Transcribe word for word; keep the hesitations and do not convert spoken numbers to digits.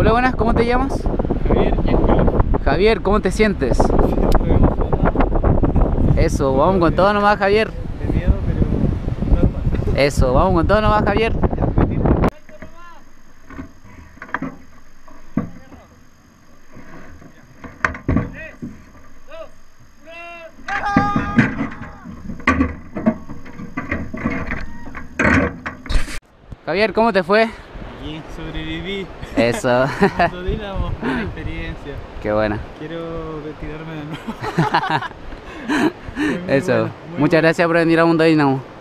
Hola, buenas, ¿cómo te llamas? Javier Giancarlo. Javier, ¿cómo te sientes? Eso, vamos con todo nomás, Javier. De miedo, pero normal. Eso, vamos con todo nomás, Javier. Javier, ¿cómo te fue? Bien, sobreviví. Eso. Tanto Dinamo, buena experiencia. Qué buena. Quiero retirarme de nuevo. Muy Eso. bueno, muy Muchas bueno. gracias por venir a Mundo Dinamo.